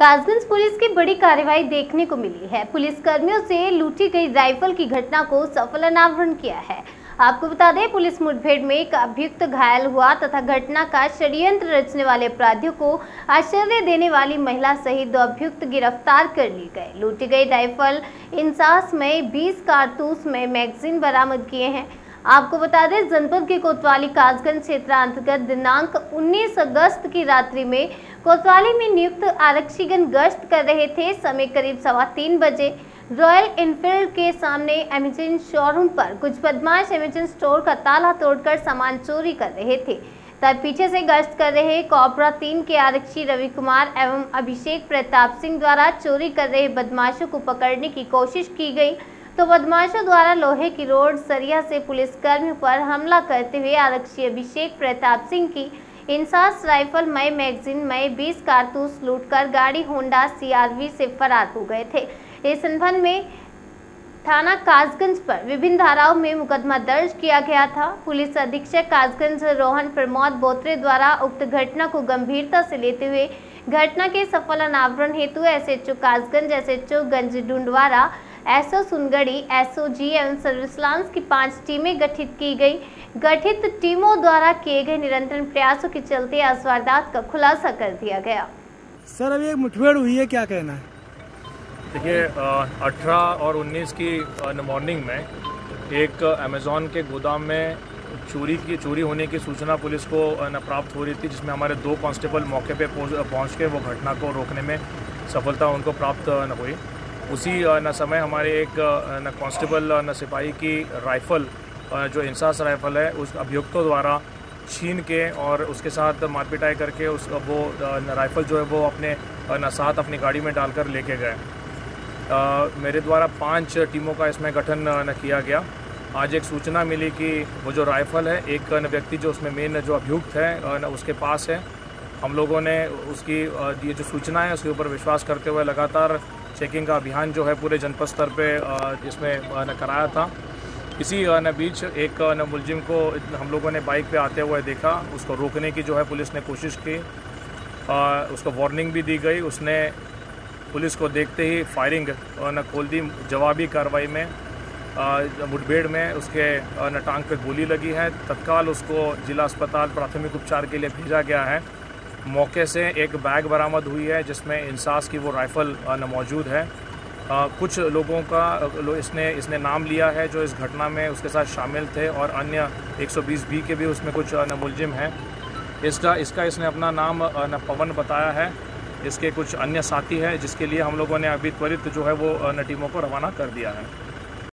Kasganj police की बड़ी कार्रवाई देखने को मिली है। पुलिस कर्मियों से लूटी गई राइफल की घटना को सफल अनावरण किया है। आपको बता दें, पुलिस मुठभेड़ में एक अभियुक्त घायल हुआ तथा घटना का षड्यंत्र रचने वाले अपराधियों को आश्चर्य देने वाली महिला सहित 2 अभियुक्त गिरफ्तार कर लिए गए। लूटी गई राइफल इंसास में 20 कारतूस में मैगजीन बरामद किए हैं। आपको बता दें, जनपद के कोतवाली कासगंज क्षेत्र अंतर्गत दिनांक 19 अगस्त की रात्रि में कोतवाली में नियुक्त आरक्षीगण गश्त कर रहे थे। समय करीब 3:15 बजे रॉयल एनफील्ड के सामने अमेजन शोरूम पर कुछ बदमाश अमेजन स्टोर का ताला तोड़कर सामान चोरी कर रहे थे। तब पीछे से गश्त कर रहे कोबरा 3 के आरक्षी रवि कुमार एवं अभिषेक प्रताप सिंह द्वारा चोरी कर रहे बदमाशों को पकड़ने की कोशिश की गई, तो बदमाशों द्वारा लोहे की रोड सरिया से पुलिस कर्मियों पर हमला करते हुए आरक्षी अभिषेक प्रताप सिंह की इंसास राइफल मय मैगजीन मय 20 कारतूस लूटकर गाड़ी होंडा CRV से फरार हो गए थे। इस संबंध में थाना कासगंज पर विभिन्न धाराओं में मुकदमा दर्ज किया गया था। पुलिस अधीक्षक कासगंज रोहन प्रमोद बोत्रे द्वारा उक्त घटना को गंभीरता से लेते हुए घटना के सफल अनावरण हेतु SHO Kasganj, SHO Ganj Dundwara, SO Sungarhi, SOG एवं सर्विस लांस की 5 टीमें गठित की गई। गठित टीमों द्वारा किए गए निरंतर प्रयासों के चलते इस वारदात का खुलासा कर दिया गया। सर, अभी एक मुठभेड़ हुई है, क्या कहना है? देखिए, 18 और 19 की मॉर्निंग में एक अमेज़ॉन के गोदाम में चोरी होने की सूचना पुलिस को प्राप्त हो रही थी, जिसमें हमारे 2 कांस्टेबल मौके पे पहुंच के वो घटना को रोकने में सफलता उनको प्राप्त हुई। उसी समय हमारे एक कांस्टेबल सिपाही की राइफ़ल, जो इंसास राइफ़ल है, उस अभियुक्तों द्वारा छीन के और उसके साथ मारपिटाई करके वो राइफ़ल जो है वो अपने साथ अपनी गाड़ी में डालकर लेके गए। मेरे द्वारा 5 टीमों का इसमें गठन किया गया। आज एक सूचना मिली कि वो जो राइफ़ल है, एक व्यक्ति जो उसमें मेन जो अभियुक्त है उसके पास है। हम लोगों ने उसकी ये जो सूचना है उसके ऊपर विश्वास करते हुए लगातार चेकिंग का अभियान जो है पूरे जनपद स्तर पे इसमें कराया था। इसी बीच एक मुलजिम को हम लोगों ने बाइक पे आते हुए देखा। उसको रोकने की जो है पुलिस ने कोशिश की, उसको वार्निंग भी दी गई। उसने पुलिस को देखते ही फायरिंग खोल दी। जवाबी कार्रवाई में मुठभेड़ में उसके टांग पे गोली लगी है। तत्काल उसको जिला अस्पताल प्राथमिक उपचार के लिए भेजा गया है। मौके से एक बैग बरामद हुई है जिसमें इंसास की वो राइफ़ल मौजूद है। कुछ लोगों का इसने नाम लिया है जो इस घटना में उसके साथ शामिल थे, और अन्य 120B के भी उसमें कुछ मुलजिम हैं। इसका इसने अपना नाम पवन बताया है। इसके कुछ अन्य साथी हैं जिसके लिए हम लोगों ने अभी त्वरित जो है वो टीमों को रवाना कर दिया है।